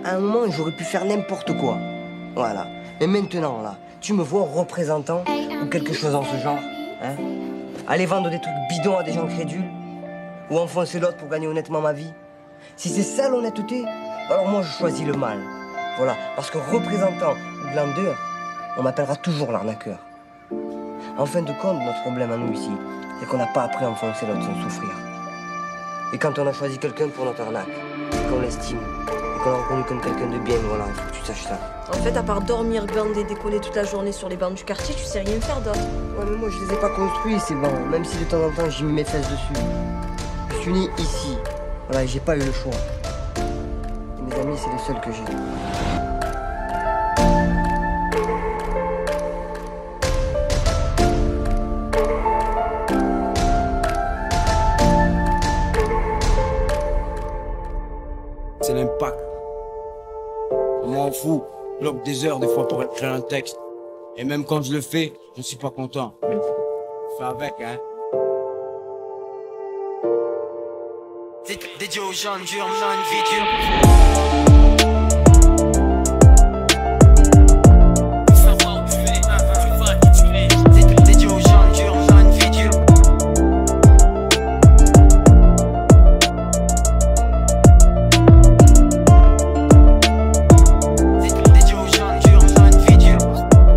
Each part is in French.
à un moment, j'aurais pu faire n'importe quoi. Voilà. Mais maintenant, là, tu me vois représentant ou quelque chose en ce genre, hein? Aller vendre des trucs bidons à des gens crédules? Ou enfoncer l'autre pour gagner honnêtement ma vie? Si c'est ça l'honnêteté, alors moi je choisis le mal. Voilà, parce que représentant ou glandeur, on m'appellera toujours l'arnaqueur. En fin de compte, notre problème à nous ici, c'est qu'on n'a pas appris à enfoncer l'autre sans souffrir. Et quand on a choisi quelqu'un pour notre arnaque, et qu'on l'estime, et qu'on l'a reconnu comme quelqu'un de bien, voilà, il faut que tu saches ça. En fait, à part dormir, glander, décoller toute la journée sur les bancs du quartier, tu sais rien faire d'autre. Ouais, mais moi je les ai pas construits, ces bancs, même si de temps en temps j'y mets mes fesses dessus. Je suis né ici, voilà, et j'ai pas eu le choix. Et mes amis, c'est les seuls que j'ai. C'est l'impact. Je m'en fous. Je bloque des heures des fois pour écrire un texte. Et même quand je le fais, je suis pas content. Fais avec, hein. Dédié aux gens durs, menant une vie dure. Savoir où tu es, tu vas qui tu es. Dédié aux gens durs, menant une vie dure. Dédié aux gens durs, menant une vie dure.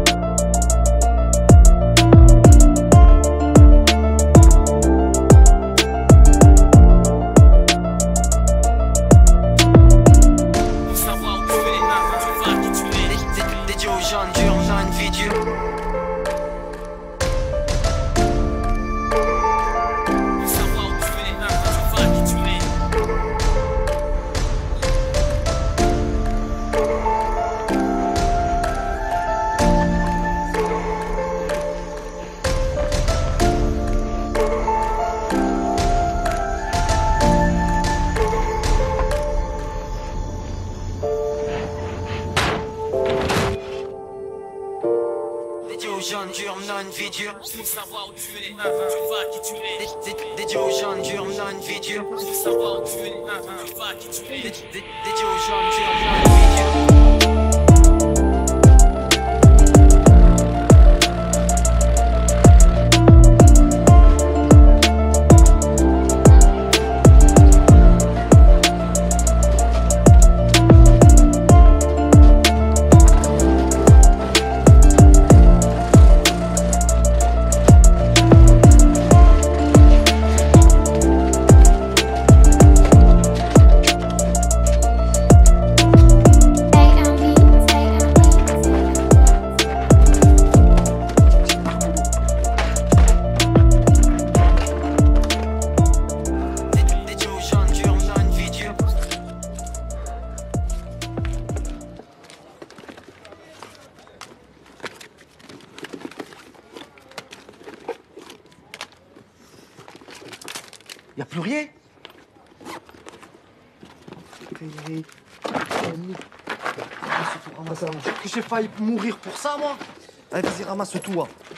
Dédié aux gens durs, menant une vie dure. Savoir où tu es, tu vas qui tu es. Dédié aux gens durs, menant une vie dure. Savoir où tu es, tu vas qui tu es. Dédié aux gens durs, menant une vie dure. Savoir où tu es, tu vas qui tu es. Dédié aux gens durs, menant une vie dure. Dédié aux gens durs, menant une vie dure. Y'a plus rien? Que j'ai failli mourir pour ça, moi. Allez, vas-y, ramasse tout, hein.